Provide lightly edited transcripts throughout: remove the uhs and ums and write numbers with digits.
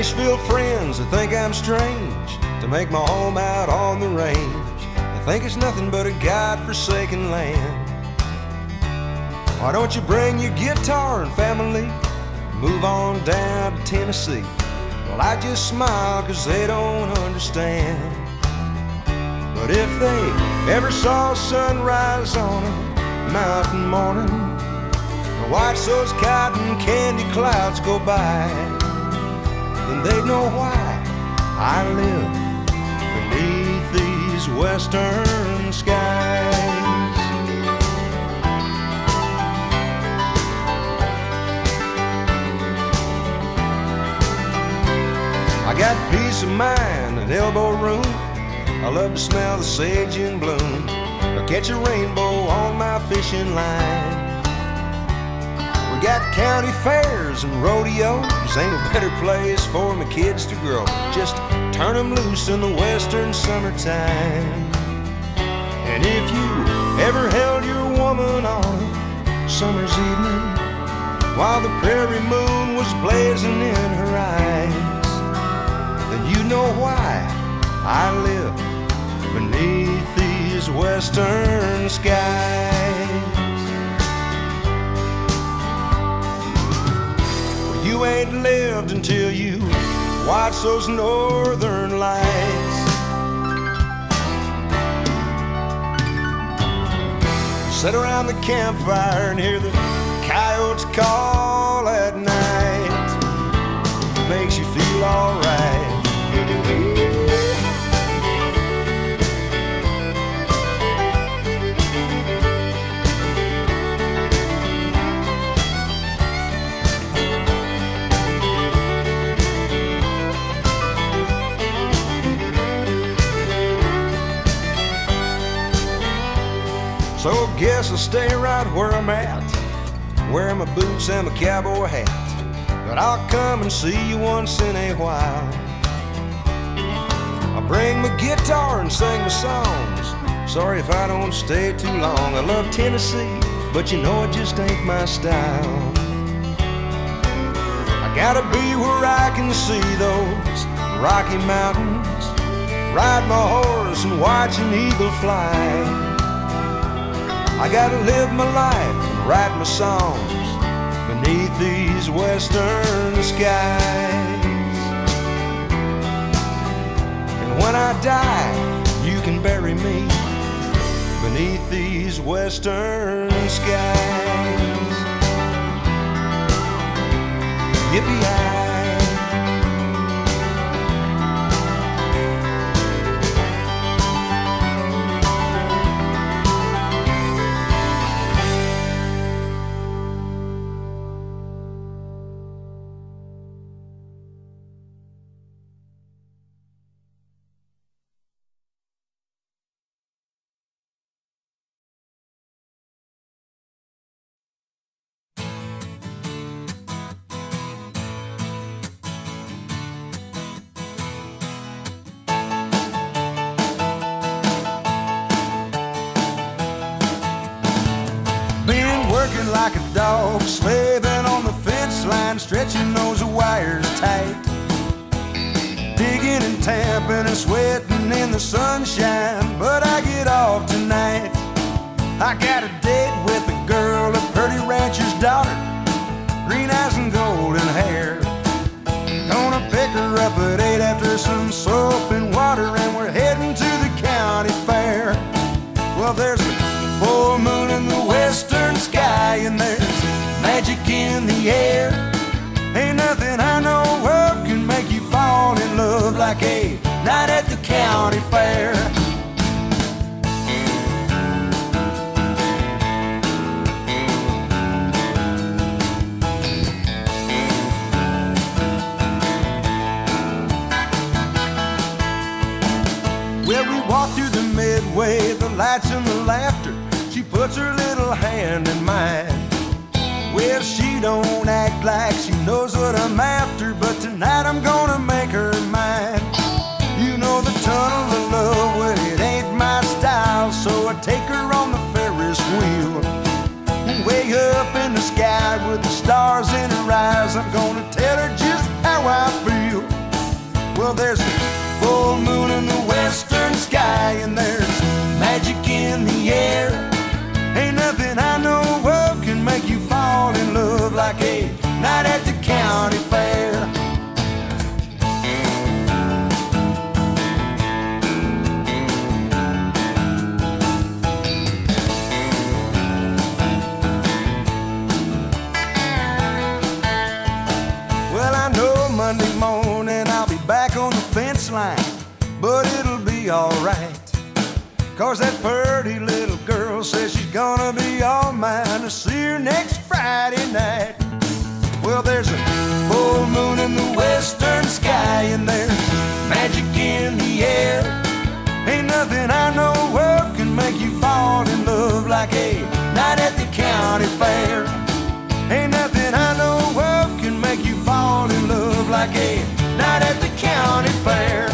Nashville friends that think I'm strange to make my home out on the range. They think it's nothing but a God-forsaken land. Why don't you bring your guitar and family, move on down to Tennessee? Well, I just smile 'cause they don't understand. But if they ever saw sunrise on a mountain morning, or watch those cotton candy clouds go by, then they'd know why I live beneath these western skies. I got peace of mind and elbow room. I love to smell the sage in bloom, or catch a rainbow on my fishing line. We got county fairs and rodeos. Ain't a better place for my kids to grow. Just turn them loose in the western summertime. And if you ever held your woman on a summer's evening while the prairie moon was blazing in her eyes, then you know why I live beneath these western skies. Well, you ain't lived until you watch those northern lights. Sit around the campfire and hear the coyotes call at night. It makes you feel alright. So guess I'll stay right where I'm at, wearing my boots and my cowboy hat. But I'll come and see you once in a while. I'll bring my guitar and sing my songs. Sorry if I don't stay too long. I love Tennessee, but you know it just ain't my style. I gotta be where I can see those Rocky Mountains, ride my horse and watch an eagle fly. I gotta live my life and write my songs beneath these western skies. And when I die, you can bury me beneath these western skies. Yippee-yi. Working like a dog, slaving on the fence line, stretching those wires tight, digging and tamping and sweating in the sunshine. But I get off tonight. I got a date with a girl, a pretty rancher's daughter, green eyes and golden hair. Gonna pick her up at 8 after some soap and water, and we're heading to the county fair. Well, there's a full moon in the western sky, and there's magic in the air. Ain't nothing I know of can make you fall in love like a night at the county fair. Well, we walk through the midway, the lights and the laughter. She puts her little hand in mine. Well, she don't act like she knows what I'm after, but tonight I'm gonna make her mine. You know the tunnel of love, well, it ain't my style, so I take her on the Ferris wheel. Way up in the sky with the stars in her eyes, I'm gonna tell her just how I feel. right. 'Cause that pretty little girl says she's gonna be all mine to see her next Friday night. Well, there's a full moon in the western sky, and there's magic in the air. Ain't nothing I know of can make you fall in love like a night at the county fair. Ain't nothing I know of can make you fall in love like a night at the county fair.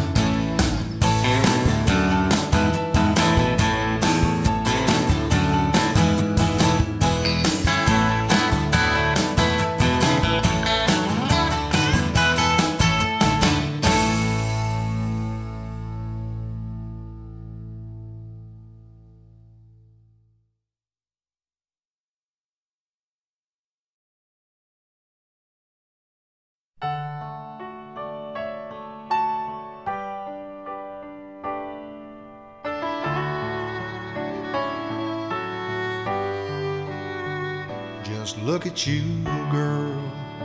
Just look at you, girl,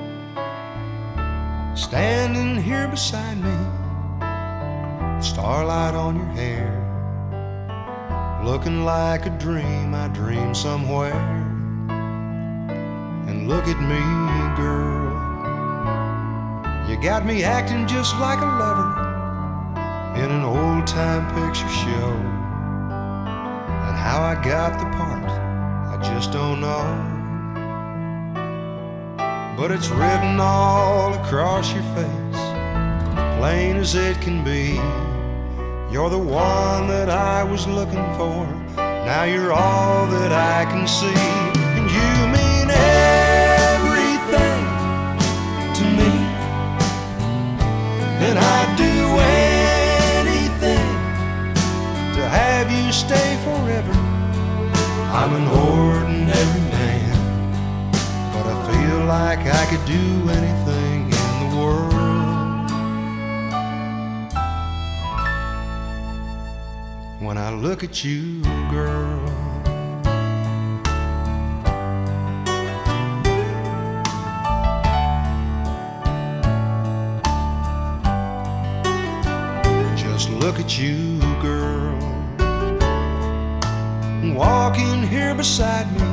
standing here beside me, starlight on your hair, looking like a dream I dreamed somewhere. And look at me, girl, you got me acting just like a lover in an old-time picture show. And how I got the part, I just don't know. But it's written all across your face, plain as it can be. You're the one that I was looking for, now you're all that I can see. And you mean everything to me, and I'd do anything to have you stay forever. I'm an ordinary man, but I feel like I could do anything in the world. When I look at you, girl, just look at you, girl, walking here beside me,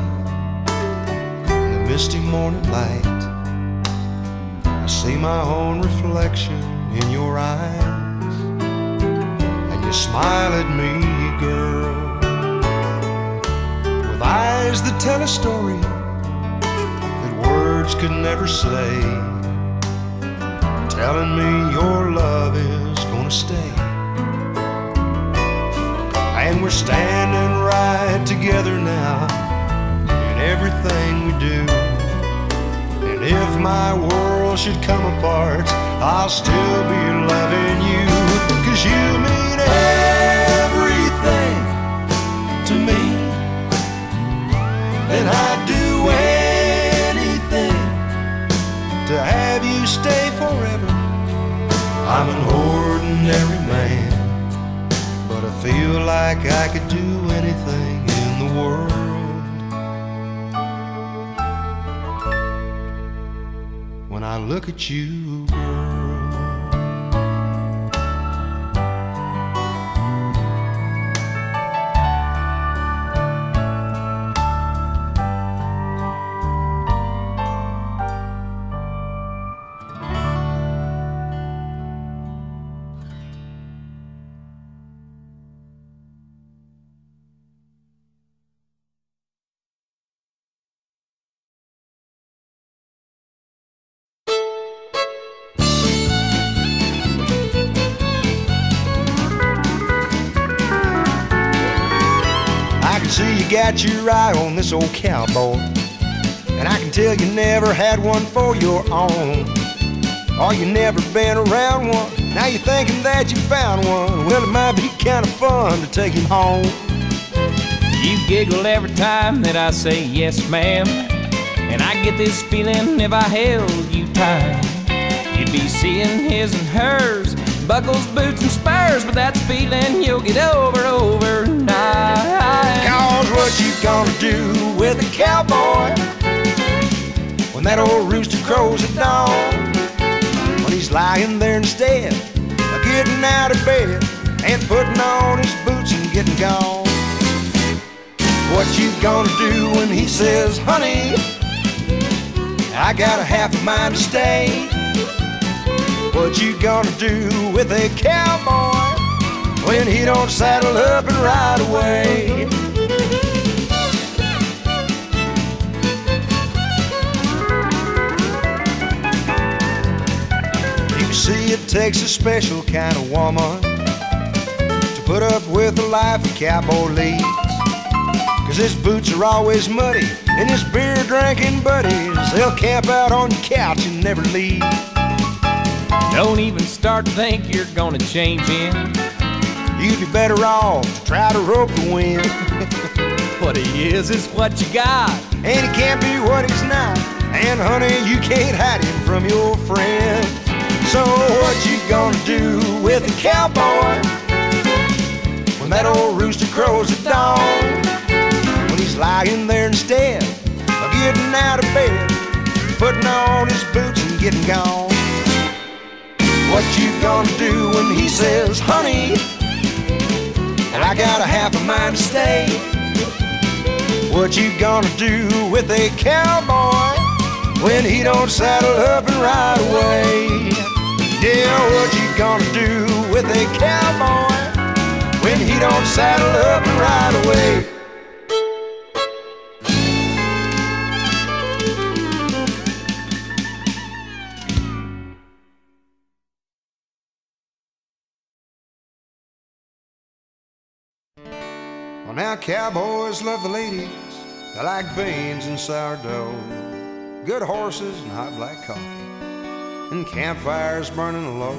misty morning light. I see my own reflection in your eyes, and you smile at me, girl, with eyes that tell a story that words could never say, telling me your love is gonna stay. And we're standing right together now in everything we do. And if my world should come apart, I'll still be loving you. 'Cause you mean everything to me, and I'd do anything to have you stay forever. I'm an ordinary man, but I feel like I could do anything in the world. When I look at you, girl, see you got your eye on this old cowboy, and I can tell you never had one for your own. Or you never been around one, now you're thinking that you found one. Well, it might be kind of fun to take him home. You giggle every time that I say yes, ma'am, and I get this feeling if I held you tight, you'd be seeing his and hers, buckles, boots, and spurs, but that's a feeling you'll get over overnight. 'Cause what you gonna do with a cowboy when that old rooster crows at dawn? When he's lying there instead of getting out of bed, and putting on his boots and getting gone. What you gonna do when he says, honey, I got a half a mind to stay? What you gonna do with a cowboy when he don't saddle up and ride away? You see, it takes a special kind of woman to put up with the life a cowboy leads. 'Cause his boots are always muddy, and his beer-drinking buddies, they'll camp out on your couch and never leave. Don't even start to think you're gonna change him. You'd be better off to try to rope the wind. What he is what you got. And he can't be what he's not. And honey, you can't hide him from your friends. So what you gonna do with a cowboy when that old rooster crows at dawn? When he's lying there instead of getting out of bed, putting on his boots and getting gone. What you gonna do when he says, honey, I got a half a mind to stay? What you gonna do with a cowboy when he don't saddle up and ride away? Yeah, what you gonna do with a cowboy when he don't saddle up and ride away? Well, now cowboys love the ladies. They like beans and sourdough, good horses and hot black coffee, and campfires burning low.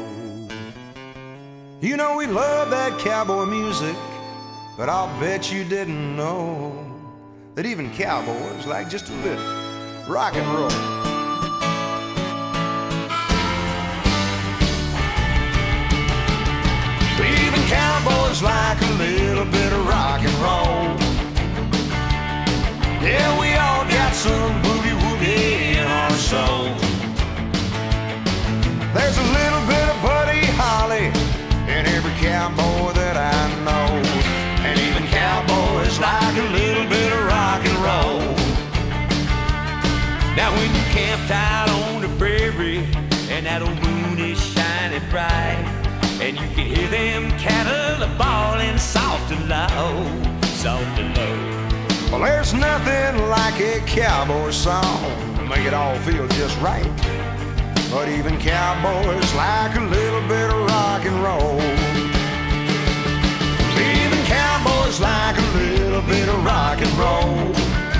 You know we love that cowboy music, but I'll bet you didn't know that even cowboys like just a little rock and roll. Even cowboys like a little bit of rock and roll. Yeah, we all got some boogie-woogie in our soul. There's a little bit of Buddy Holly in every cowboy that I know. And even cowboys like a little bit of rock and roll. Now when you camped out on the prairie and that old moon is shining bright, and you can hear them cattle a-bawling soft and low, soft and low. Well, there's nothing like a cowboy song to make it all feel just right. But even cowboys like a little bit of rock and roll. Even cowboys like a little bit of rock and roll.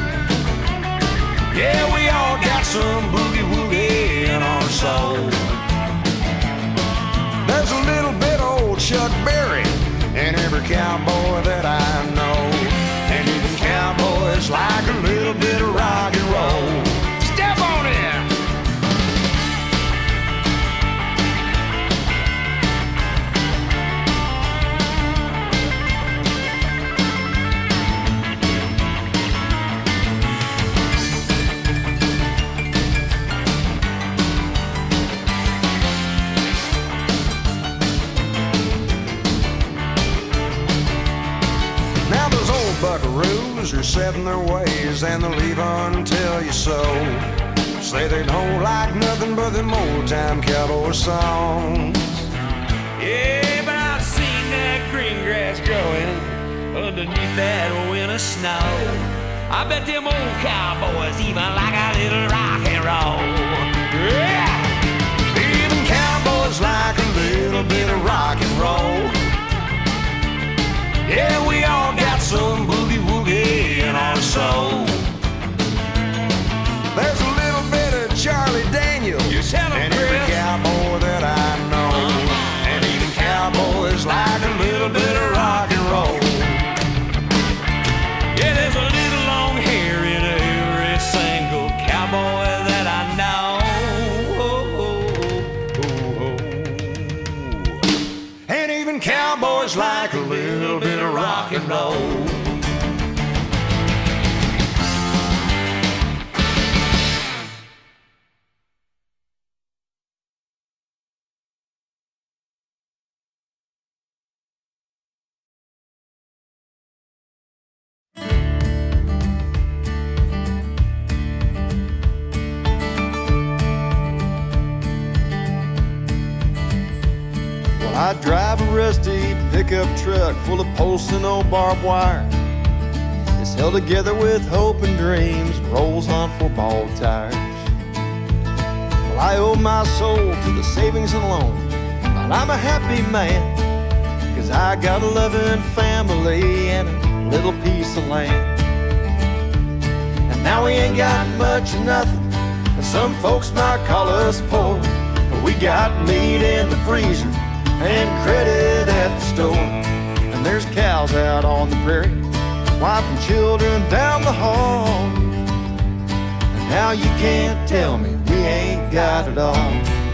Yeah, we all got some boogie-woogie in our soul. There's a little bit of old Chuck Berry in every cowboy that I know. And even cowboys like a little bit of rock and roll. Step on it! Buckaroos are set in their ways and they'll leave until you so. Say they don't like nothing but them old time cowboy songs. Yeah, but I've seen that green grass growing underneath that winter snow. I bet them old cowboys even like a little rock and roll. Yeah! Even cowboys like a little bit of rock and roll. Yeah, we all got some boogie-woogie in our soul. There's a little bit of Charlie Daniels in every cowboy that I know. And even cowboys like a little bit of rock and roll. Yeah, there's a little long hair in every single cowboy that I know. And even cowboys like a little bit of rock and roll. I drive a rusty pickup truck full of posts and old barbed wire. It's held together with hope and dreams, rolls on 4-ball tires. Well, I owe my soul to the savings and loan, but I'm a happy man, 'cause I got a loving family and a little piece of land. And now we ain't got much of nothing, and some folks might call us poor, but we got meat in the freezer and credit at the store. And there's cows out on the prairie, wife and children down the hall. And now you can't tell me we ain't got it all.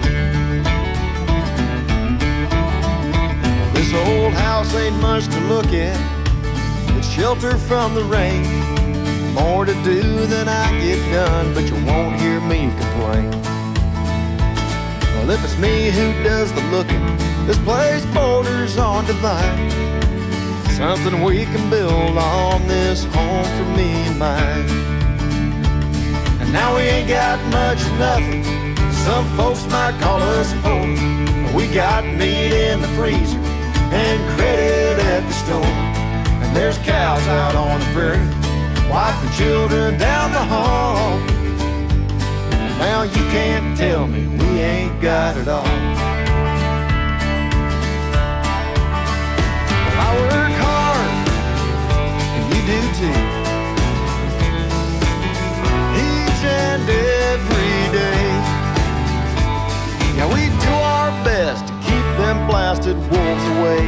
This old house ain't much to look at, it's shelter from the rain. More to do than I get done, but you won't hear me complain. Well, if it's me who does the looking, this place borders on divine. Something we can build on this home for me and mine. And now we ain't got much of nothing, some folks might call us poor, but we got meat in the freezer and credit at the store. And there's cows out on the prairie, wife and children down the hall. And now you can't tell me we ain't got it all. Well, I work hard, and you do too, each and every day. Yeah, we do our best to keep them blasted wolves away.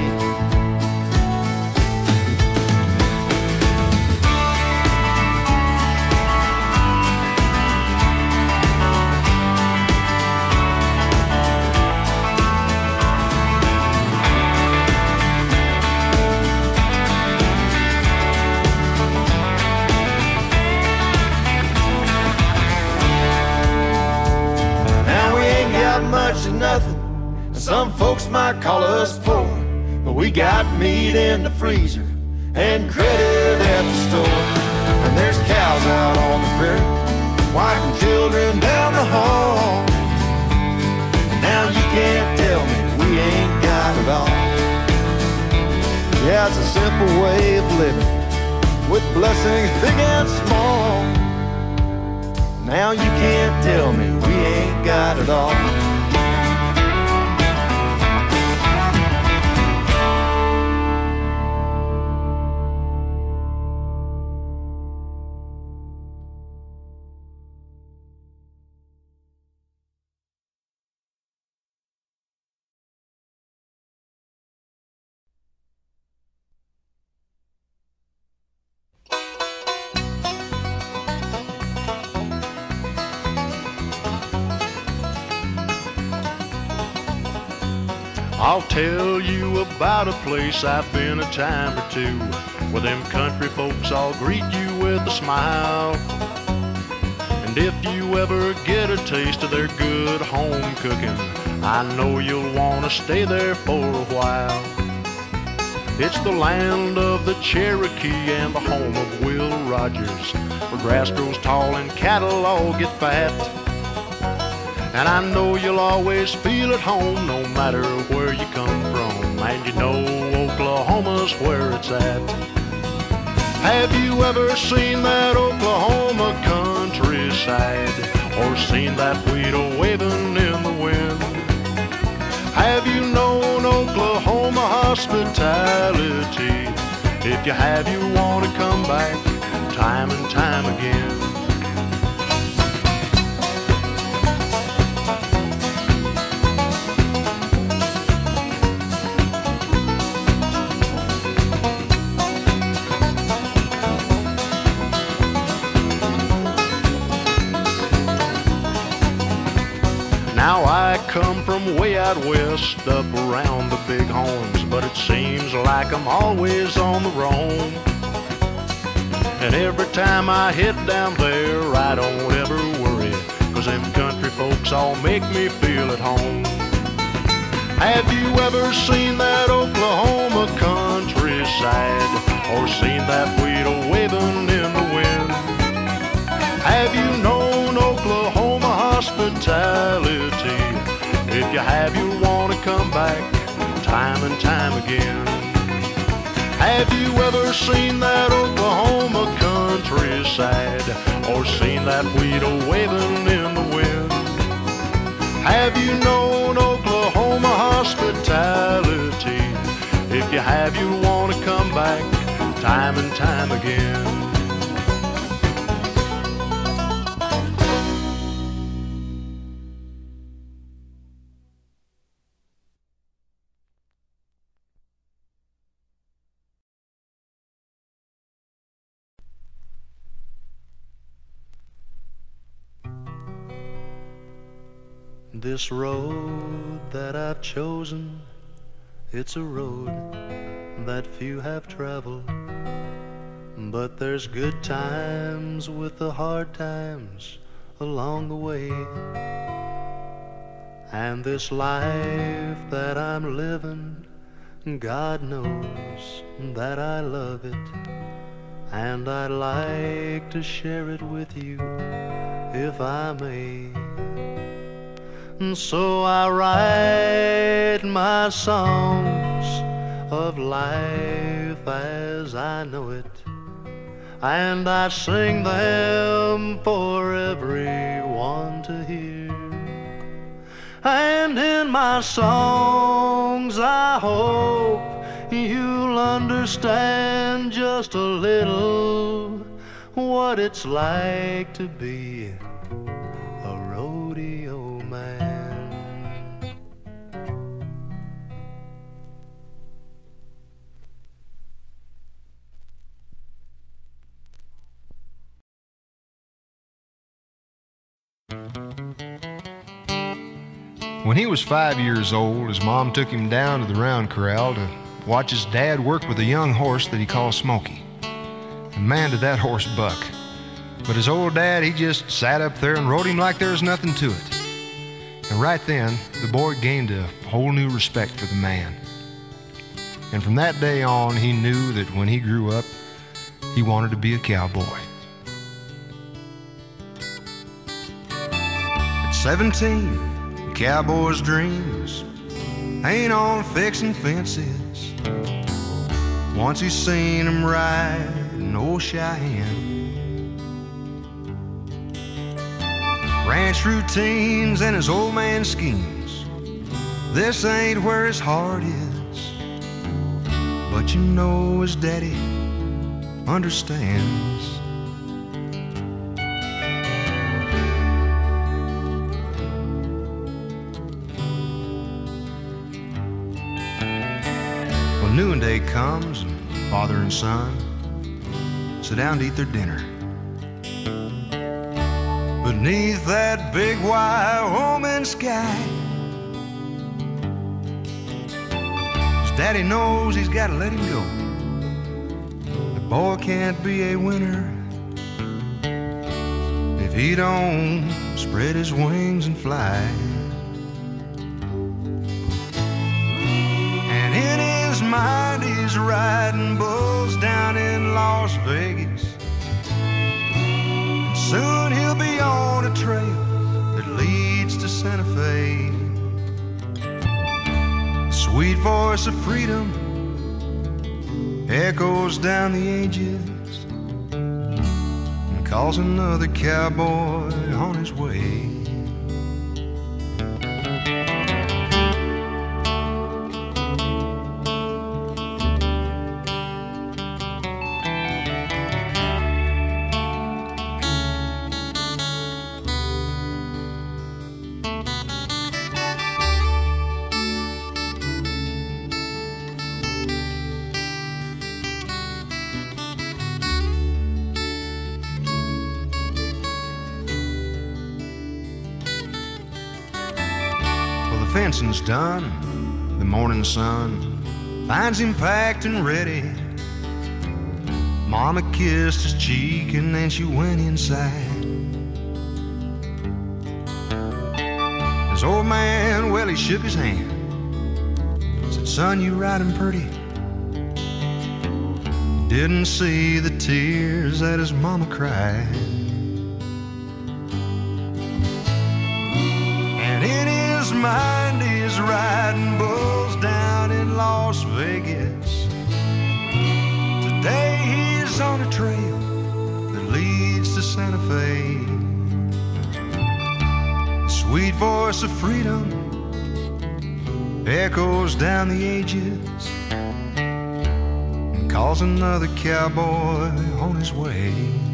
Much of nothing, and some folks might call us poor, but we got meat in the freezer and credit at the store. And there's cows out on the prairie, wife and children down the hall. And now you can't tell me we ain't got it all. Yeah, it's a simple way of living, with blessings big and small. Now you can't tell me we ain't got it all. I'll tell you about a place I've been a time or two, where them country folks all greet you with a smile. And if you ever get a taste of their good home cooking, I know you'll want to stay there for a while. It's the land of the Cherokee and the home of Will Rogers, where grass grows tall and cattle all get fat. And I know you'll always feel at home no matter where you come from, and you know Oklahoma's where it's at. Have you ever seen that Oklahoma countryside, or seen that wheat a-waving in the wind? Have you known Oklahoma hospitality? If you have, you want to come back time and time again. Now I come from way out west, up around the big horns, but it seems like I'm always on the roam. And every time I hit down there, I don't ever worry, 'cause them country folks all make me feel at home. Have you ever seen that Oklahoma countryside, or seen that wheat a-waving in the wind? Have you known hospitality? If you have, you'll want to come back time and time again. Have you ever seen that Oklahoma countryside, or seen that wheat a-waving in the wind? Have you known Oklahoma hospitality? If you have, you'll want to come back time and time again. This road that I've chosen, it's a road that few have traveled, but there's good times with the hard times along the way. And this life that I'm living, God knows that I love it, and I'd like to share it with you if I may. And so I write my songs of life as I know it, and I sing them for everyone to hear. And in my songs I hope you'll understand just a little what it's like to be a rodeo man. When he was 5 years old, his mom took him down to the round corral to watch his dad work with a young horse that he called Smokey. And man, did that horse buck. But his old dad, he just sat up there and rode him like there was nothing to it. And right then, the boy gained a whole new respect for the man. And from that day on, he knew that when he grew up, he wanted to be a cowboy. At 17, the cowboy's dreams ain't on fixing fences. Once he's seen him ride in old Cheyenne, ranch routines and his old man schemes, this ain't where his heart is. But you know his daddy understands. When noonday comes and father and son sit down to eat their dinner beneath that big Wyoming sky, his daddy knows he's got to let him go. The boy can't be a winner if he don't spread his wings and fly. And in his mind he's riding bulls down in Las Vegas. Soon he'll be on a trail that leads to Santa Fe. Sweet voice of freedom echoes down the ages and calls another cowboy on his way. Fencing's done, and the morning sun finds him packed and ready. Mama kissed his cheek and then she went inside. His old man, well, he shook his hand, said, "Son, you riding pretty." He didn't see the tears that his mama cried. And in his mind he's riding bulls down in Las Vegas. Today he's on a trail that leads to Santa Fe. The sweet voice of freedom echoes down the ages and calls another cowboy on his way.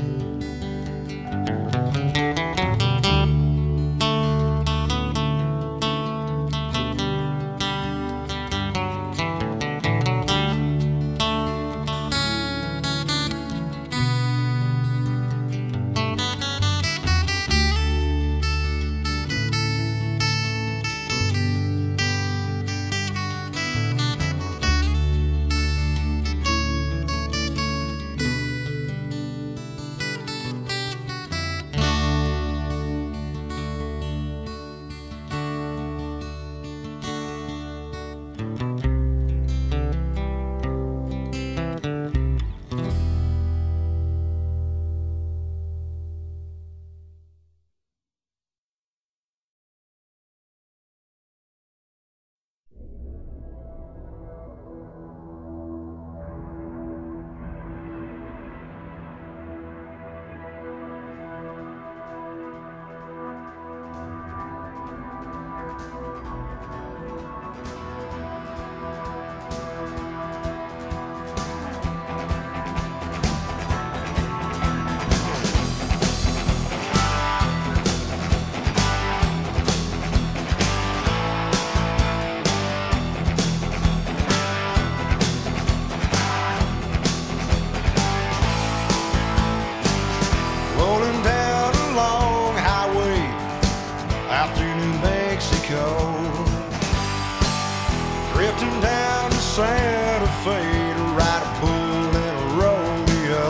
Drifting down to Santa Fe to ride a bull in a rodeo.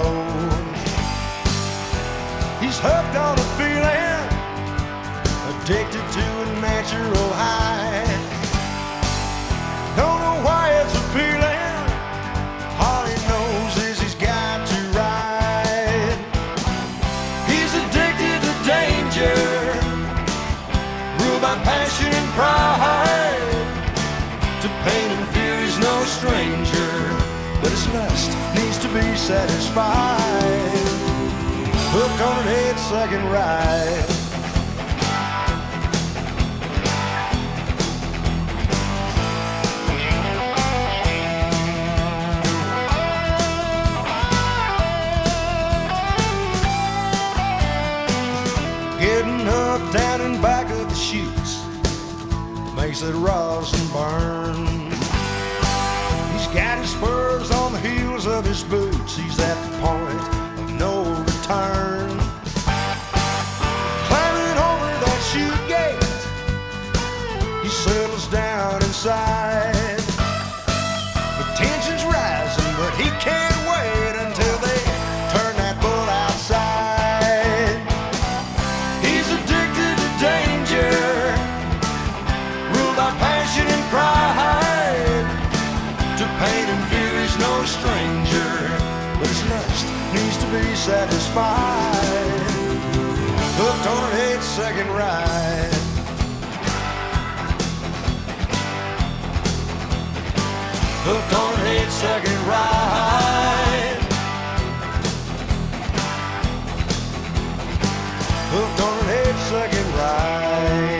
He's hooked on a feeling, addicted to a natural high. Don't know why it's appealing, all he knows is he's got to ride. He's addicted to danger, ruled by passion and pride. To pain and fear he's no stranger, but his lust needs to be satisfied. Hooked on an 8-second ride. Getting hooked down in back of the chutes makes it rosin burn. He's got his spurs on the heels of his boots. He's at the point of no return. Climbing over that chute gate, he settles down inside. The tension's rising, but he can't wait until they turn that bull outside. He's addicted to danger, by passion and pride. To pain and fear he's no stranger, but his lust needs to be satisfied. Hooked on an 8-second ride. Hooked on an 8-second ride. Hooked on an 8-second ride.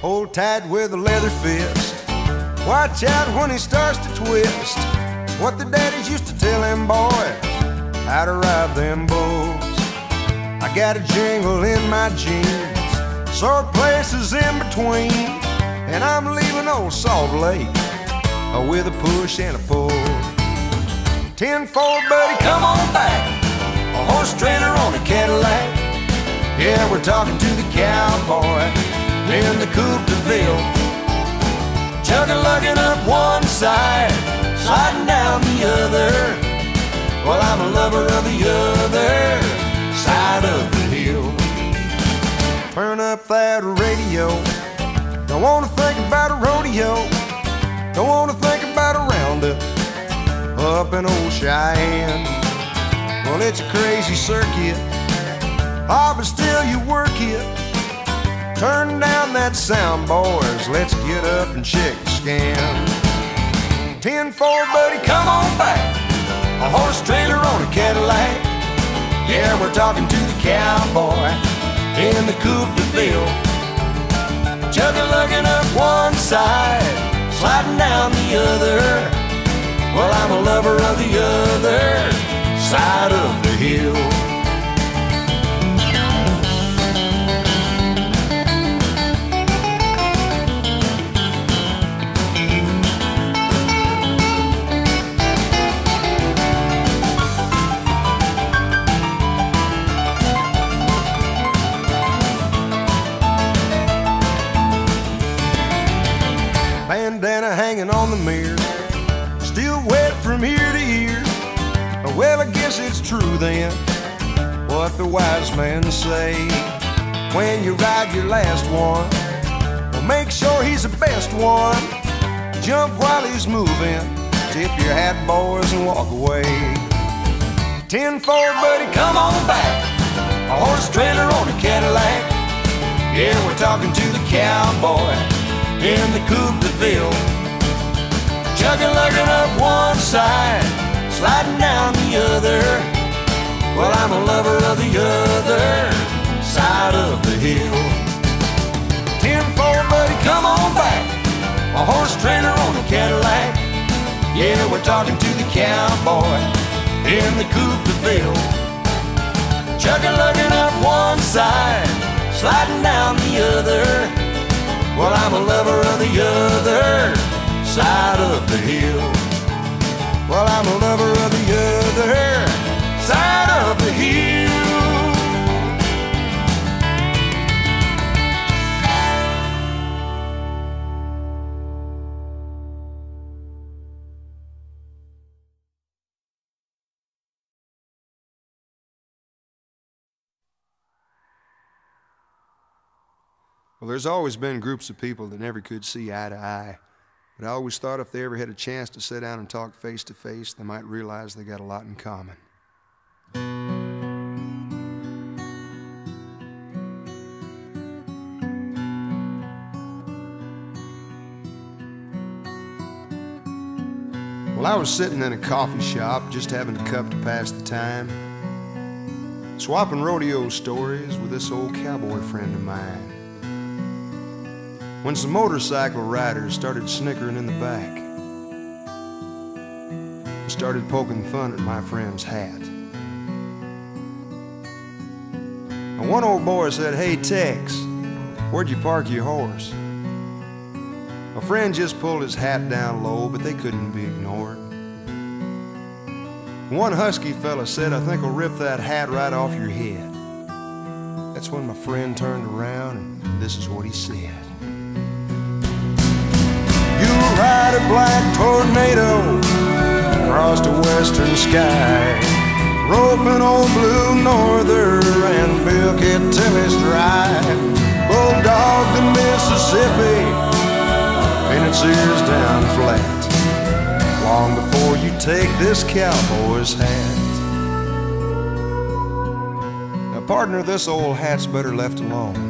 hold tight with a leather fist. Watch out when he starts to twist. It's what the daddies used to tell them boys, how to ride them bulls. I got a jingle in my jeans, sore places in between, and I'm leaving old Salt Lake with a push and a pull. 10-4, buddy, come on back. A horse trailer on a Cadillac. Yeah, we're talking to the cowboy in the Coupe de Ville. Chugging-lugging up one side, sliding down the other. Well, I'm a lover of the other side of the hill. Turn up that radio. Don't wanna think about a rodeo. Don't wanna think about a roundup up in old Cheyenne. Well, it's a crazy circuit. Ah, but still you work it. Turn down that sound, boys. Let's get up and check the scan. 10-4, buddy, come on back. A horse trailer on a Cadillac. Yeah, we're talking to the cowboy in the Coupe de Ville. Chugging-lugging up one side, sliding down the other. Well, I'm a lover of the other side of the hill. Bandana hanging on the mirror, still wet from ear to ear. Well, I guess it's true then, what the wise men say. When you ride your last one, well, make sure he's the best one. Jump while he's moving, tip your hat, boys, and walk away. 10-4, buddy, come on back. A horse trailer on a Cadillac. Yeah, we're talking to the cowboy in the Coupe de Ville. Chugging-lugging up one side, sliding down the other. Well, I'm a lover of the other side of the hill. 10-4, buddy, come on back. A horse trailer on a Cadillac. Yeah, we're talking to the cowboy in the Coupe de Ville. Chugging-lugging up one side, sliding down the other. Well, I'm a lover of the other side of the hill. Well, I'm a lover of the other side of the hill. Well, there's always been groups of people that never could see eye to eye. But I always thought if they ever had a chance to sit down and talk face to face, they might realize they got a lot in common. Well, I was sitting in a coffee shop, just having a cup to pass the time, swapping rodeo stories with this old cowboy friend of mine, when some motorcycle riders started snickering in the back and started poking fun at my friend's hat. And one old boy said, "Hey, Tex, where'd you park your horse?" My friend just pulled his hat down low, but they couldn't be ignored. One husky fella said, "I think I'll rip that hat right off your head." That's when my friend turned around and this is what he said. "You ride a black tornado across the western sky, roping old blue norther and milk it till it's dry. Bulldog the Mississippi, and its ears down flat, long before you take this cowboy's hat." Now, partner, this old hat's better left alone.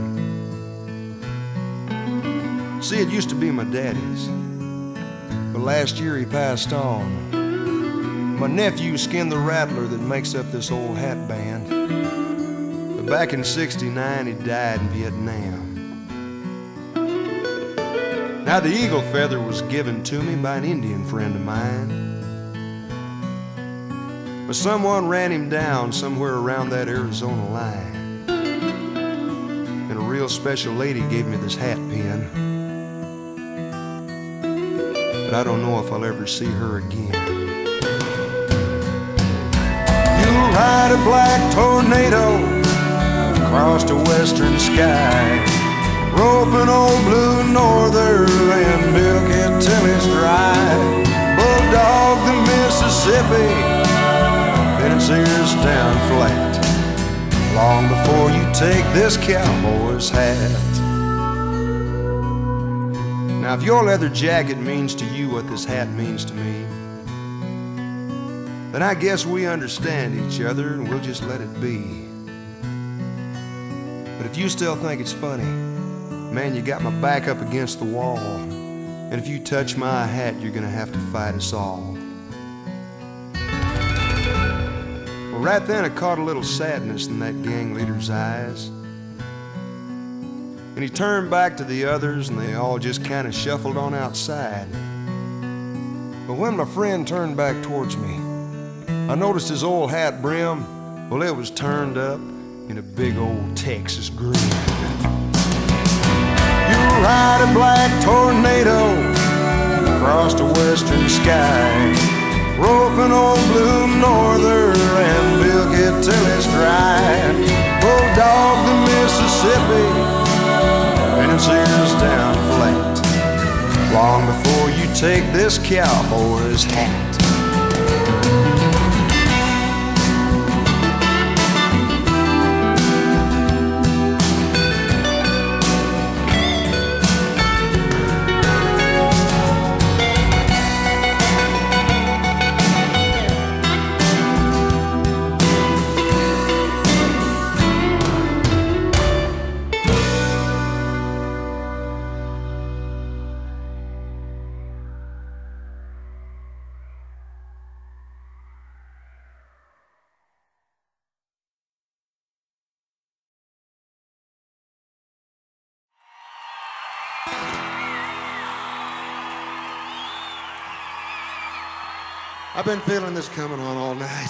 See, it used to be my daddy's, but last year he passed on. My nephew skinned the rattler that makes up this old hat band, but back in '69 he died in Vietnam. Now the eagle feather was given to me by an Indian friend of mine, but someone ran him down somewhere around that Arizona line. And a real special lady gave me this hat pin, but I don't know if I'll ever see her again. You'll ride a black tornado across the western sky, rope an old blue norther and milk it till it's dry. Bulldog the Mississippi, then its ears down flat, long before you take this cowboy's hat. Now if your leather jacket means to you what this hat means to me, then I guess we understand each other and we'll just let it be. But if you still think it's funny, man, you got my back up against the wall, and if you touch my hat, you're gonna have to fight us all. Well, right then I caught a little sadness in that gang leader's eyes, and he turned back to the others, and they all just kind of shuffled on outside. But when my friend turned back towards me, I noticed his old hat brim, well, it was turned up in a big old Texas grin. You'll ride a black tornado across the western sky, rope an old blue norther and milk it till it's dry. Bulldog the Mississippi and its ears down flat, long before you take this cowboy's hat. I've been feeling this coming on all night.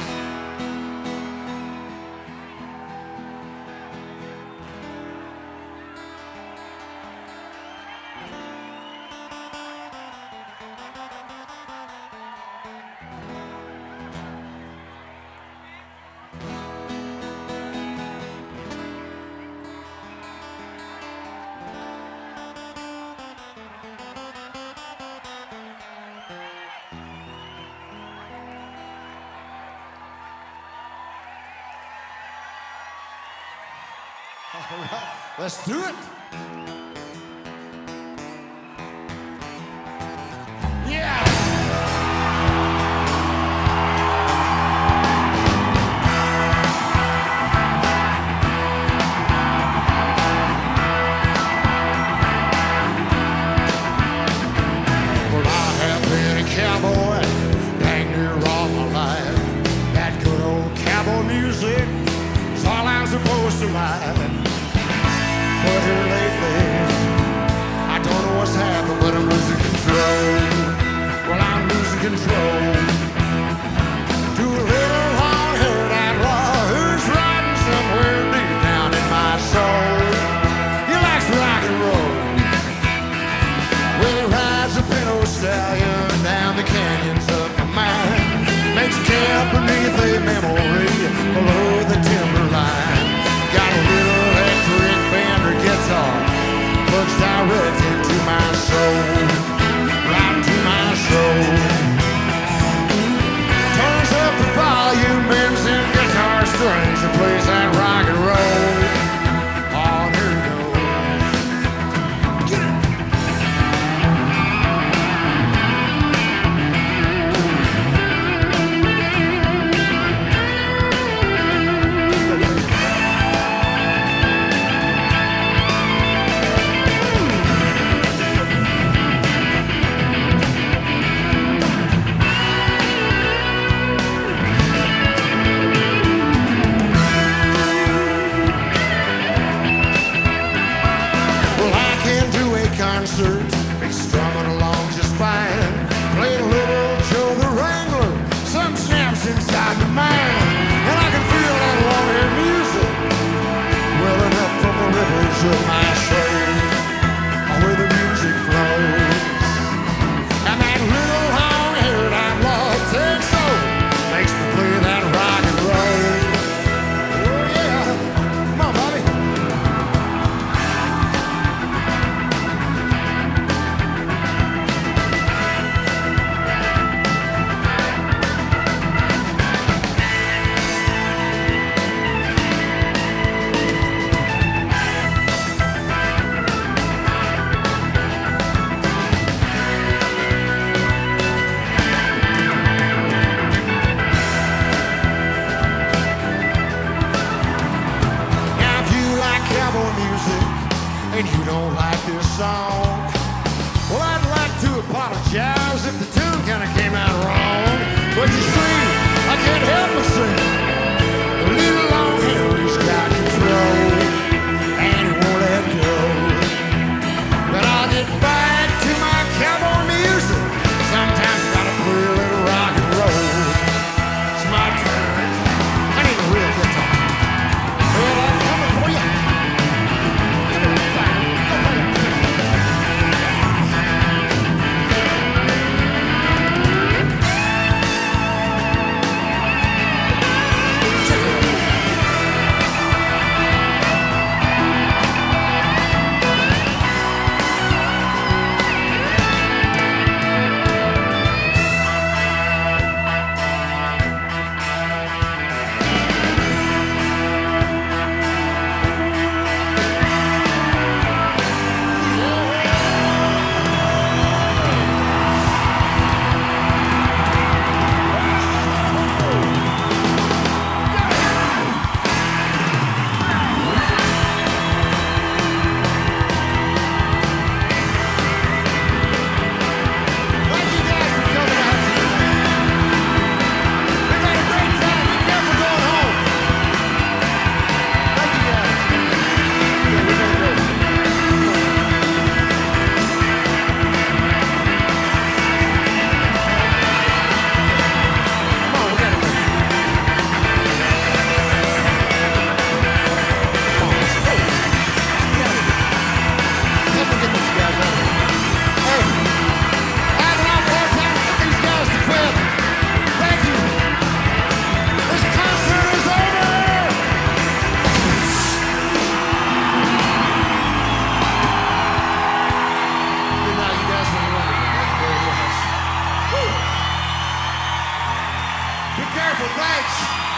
All right, let's do it. Yeah. Well, I have been a cowboy dang near all my life. That good old cowboy music is all I'm supposed to like. But here lately, I don't know what's happened, but I'm losing control. Well, I'm losing control. To a little long-haired outlaw who's riding somewhere deep down in my soul. He likes rock and roll. Well, he rides a pinto stallion down the canyons of my mind. Makes camp beneath a memory below the timberline. Got a little electric Fender guitar, plugs direct into my soul, right into my soul. Turns up the volume, bends in guitar strings, and plays that rock and roll. Oh, here it goes. Get it. Thanks.